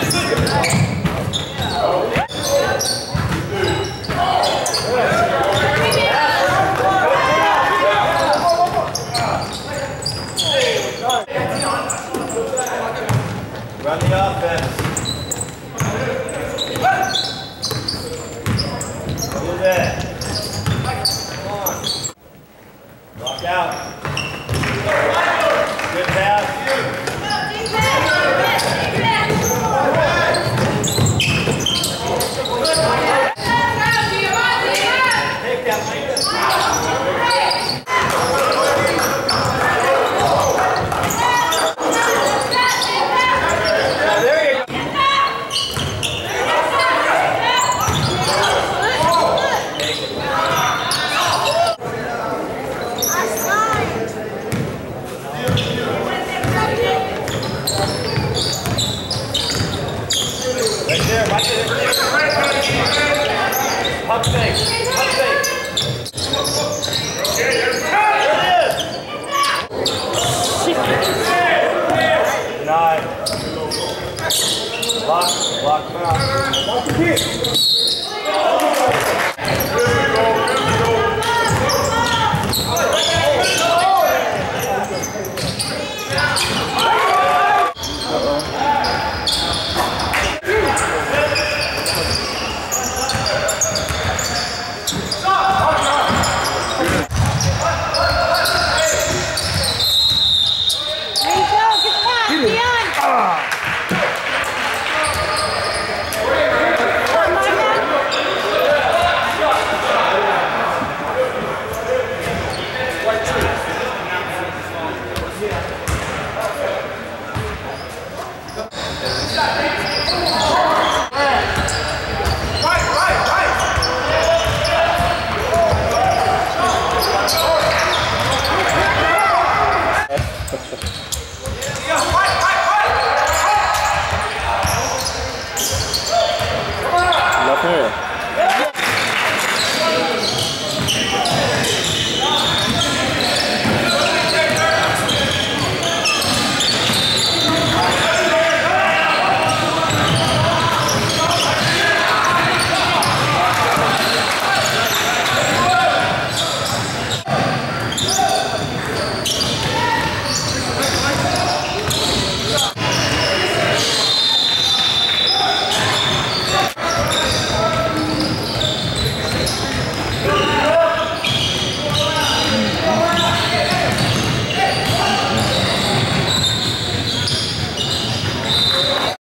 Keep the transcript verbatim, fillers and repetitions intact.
Run the offense. Hold that. Come on. Lock out. Good pass. Take that, Micah. Right there, right there. Puck fake, puck fake. There it is. Nine. Lock, lock him out. Lock the kick. There you go, get the pass, Dion!